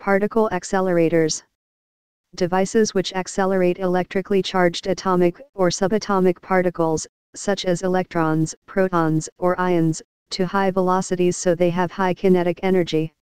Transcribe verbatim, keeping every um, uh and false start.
Particle accelerators. Devices which accelerate electrically charged atomic or subatomic particles, such as electrons, protons, or ions, to high velocities so they have high kinetic energy.